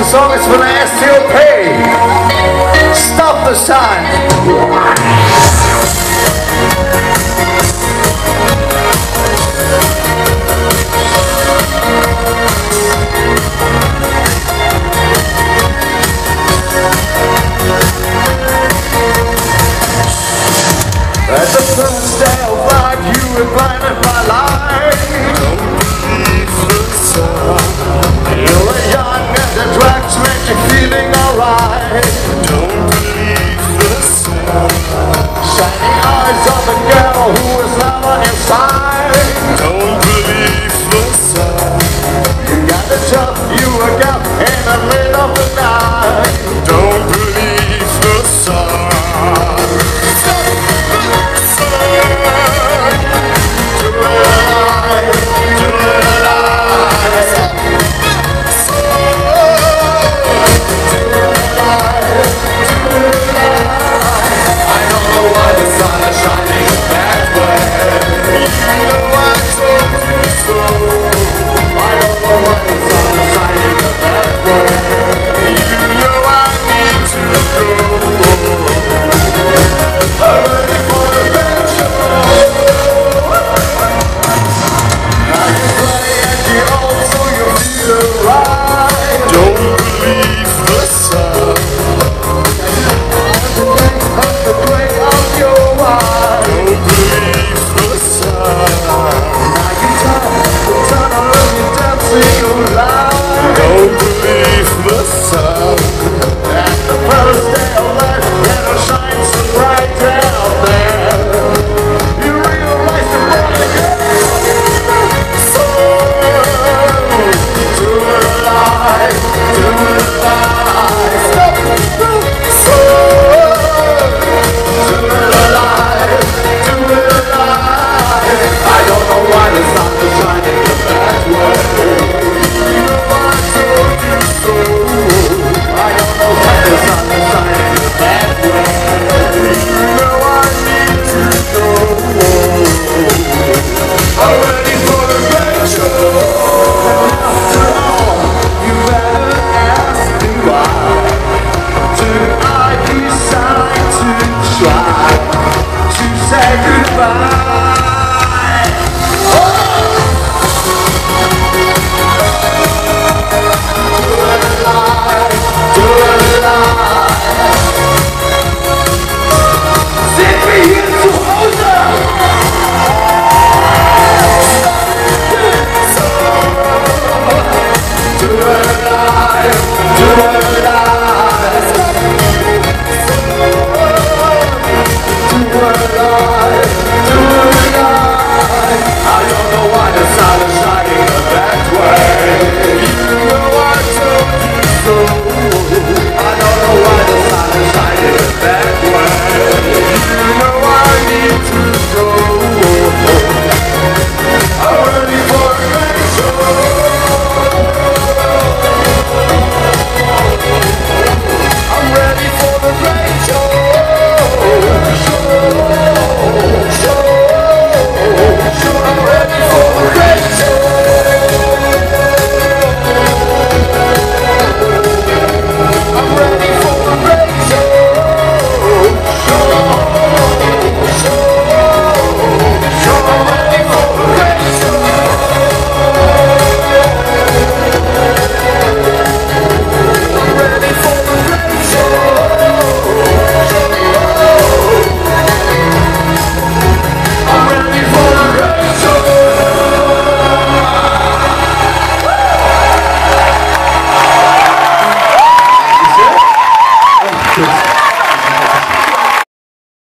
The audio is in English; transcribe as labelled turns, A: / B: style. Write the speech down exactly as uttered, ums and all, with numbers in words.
A: song is for the S T O P. Stop the sign. At the first day of life, you were blinded by life. Don't believe the sun. You were young and the drugs make you feeling alright. Don't believe the sun. Shining eyes of a girl who was never inside. Don't believe the sun. You got a job, you wake up in the middle of the night. Don't believe the sun. Don't